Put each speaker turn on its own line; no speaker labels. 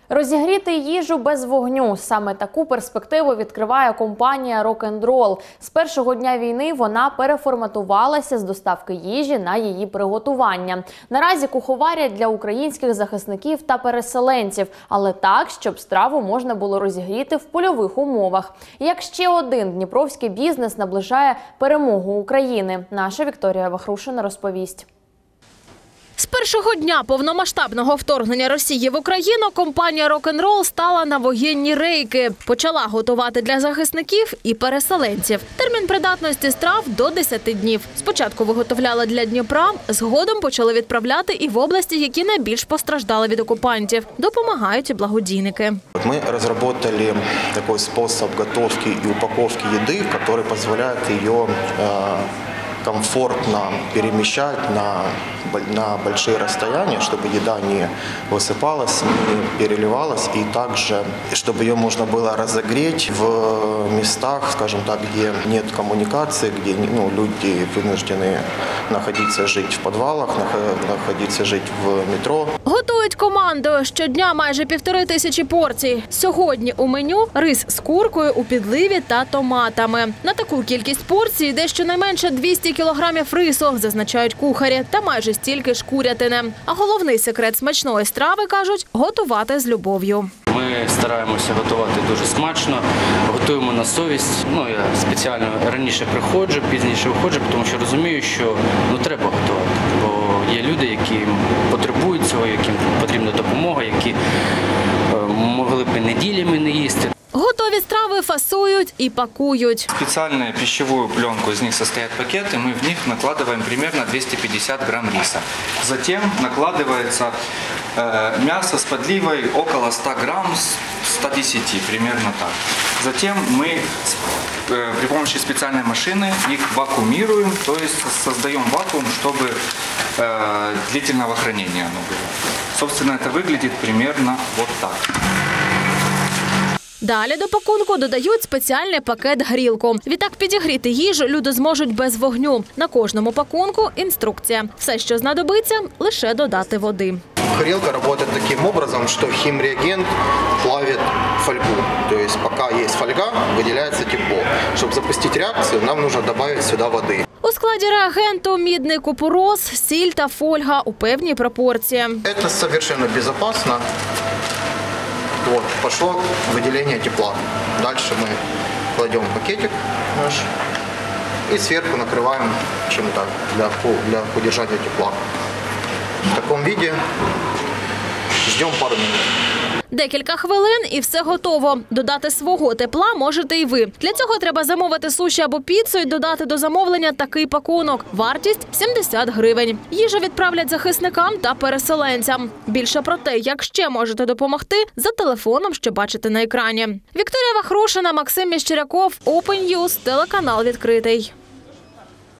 Розігріти їжу без вогню – саме таку перспективу відкриває компанія «Рок-н-Рол». З першого дня війни вона переформатувалася з доставки їжі на її приготування. Наразі куховарять для українських захисників та переселенців, але так, щоб страву можна було розігріти в польових умовах. Як ще один дніпровський бізнес наближає перемогу України? Наша Вікторія Вахрушина розповість.
З першого дня повномасштабного вторгнення Росії в Україну компанія «Рок-н-Рол» стала на воєнні рейки. Почала готувати для захисників і переселенців. Термін придатності страв – до 10 днів. Спочатку виготовляли для Дніпра, згодом почали відправляти і в області, які найбільш постраждали від окупантів. Допомагають і благодійники.
Ми розробили такий спосіб готовки і упаковки їди, який дозволяє її комфортно перемещать на большие расстояния, чтобы еда не высыпалась, не переливалась, и также, чтобы ее можно было разогреть в местах, скажем так, где нет коммуникации, где люди вынуждены находиться, жить в подвалах, находиться, жить в метро.
Готують командою. Щодня майже 1500 порцій. Сьогодні у меню рис з куркою у підливі та томатами. На таку кількість порцій йде щонайменше 200 кілограмів рису, зазначають кухарі, та майже стільки ж курятини. А головний секрет смачної страви, кажуть, готувати з любов'ю.
Ми стараємося готувати дуже смачно, готуємо на совість. Я спеціально раніше приходжу, пізніше виходжу, тому що розумію, що треба готувати. Бо є люди, які потребують цього, яким потрібна допомога, які могли б неділями не їсти.
Готові страви фасують и пакуют.
Специальную пищевую пленку, из них состоят пакеты, мы в них накладываем примерно 250 грамм риса. Затем накладывается мясо с подливой около 100 грамм, 110, примерно так. Затем мы при помощи специальной машины их вакуумируем, то есть создаем вакуум, чтобы длительного хранения оно было. Собственно, это выглядит примерно вот так.
Далі до пакунку додають спеціальний пакет-грілку. Відтак підігріти їжу люди зможуть без вогню. На кожному пакунку інструкція. Все, що знадобиться, лише додати води.
Грелка работает таким образом, что химреагент плавит фольгу. То есть пока есть фольга, выделяется тепло. Чтобы запустить реакцию, нам нужно добавить сюда воды.
У складі реагенту мідний купорос, сіль та фольга у певній пропорції.
Это совершенно безопасно. Вот, пошло выделение тепла. Дальше мы кладем пакетик наш и сверху накрываем чем-то для удержания тепла. В таком виде ждем пару минут.
Декілька хвилин і все готово. Додати свого тепла можете і ви. Для цього треба замовити суші або піцу і додати до замовлення такий пакунок. Вартість – 70 гривень. Їжу відправлять захисникам та переселенцям. Більше про те, як ще можете допомогти, за телефоном, що бачите на екрані. Вікторія Вахрушина, Максим Міщеряков, Open News, телеканал «Відкритий».